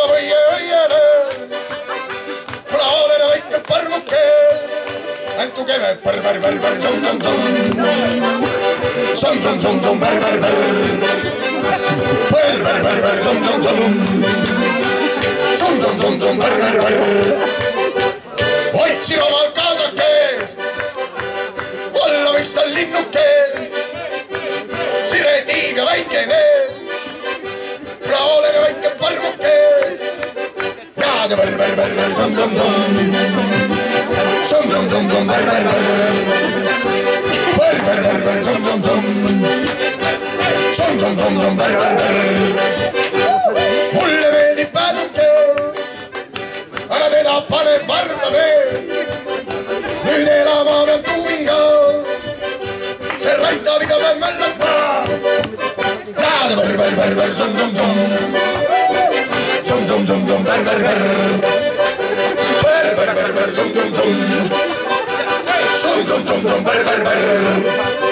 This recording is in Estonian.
ma võiele, plaolene väike parmuke, äntu keve pärr, som, pärr, som, pärr. Otsin omal kaasakest, olla võiks tal linnuke, siretiiv ja väikene, plaolene väike parmuke, jaad ja pärr, som, pärr, som, pärr. Mulle meeldib pääsuke, aga teda paneb varblane. Nüüd elama peab tuumiga, see raitab iga päev möllata. Jaada pärr, som, pärr, pärr, som, pärr.